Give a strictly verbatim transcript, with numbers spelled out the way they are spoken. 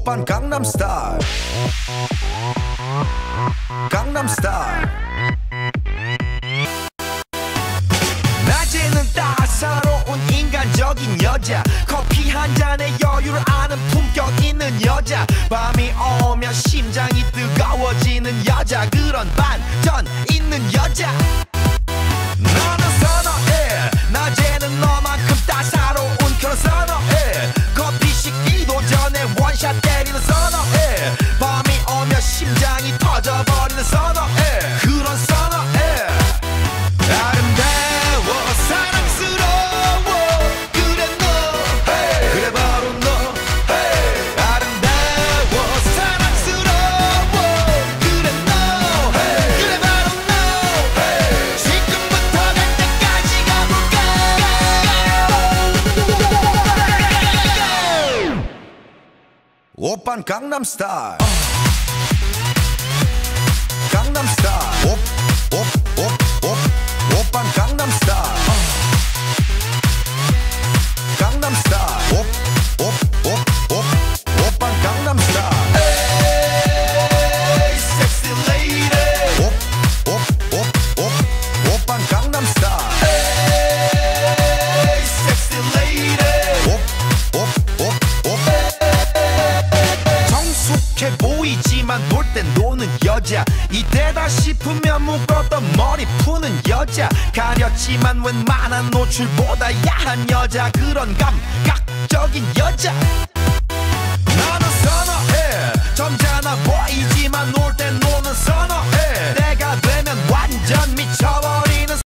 오빤 강남스타일 강남스타일 낮에는 따사로운 인간적인 여자 커피 한 잔에 여유를 아는 품격 있는 여자 밤이 오면 심장이 뜨거워지는 여자 그런 반전 있는 여자 너는 선호해 낮에는 너만큼 따사로운 그런 선호해 커피 식기도 전에 원샷 때리는 선호해 밤이 오면 심장이 터져버리는 선호해 그런 선호해 아름다워 사랑스러워 그래 너 hey. 그래 바로 너 hey. 아름다워 사랑스러워 그래 너 hey. 그래 바로 너 hey. 지금부터 갈 때까지 가볼까 오빤 강남스타일 강남스타일 오, 오, 오, 오, 오빤 강남스타일 강남스타일 오, 오, 오, 오, 오빤 강남스타일 에이 섹시 레이디 오, 오, 오, 오, 오빤 강남스타일 에이 섹시 레이디 오, 오, 오, 오 성숙해 보이지만 놀 땐 노는 여자 이때다 싶으면 묶었던 머리 푸는 여자 가렸지만 웬만한 노출보다 야한 여자 그런 감각적인 여자 나는 선호해 점잖아 보이지만 놀 땐 노는 선호해 내가 되면 완전 미쳐버려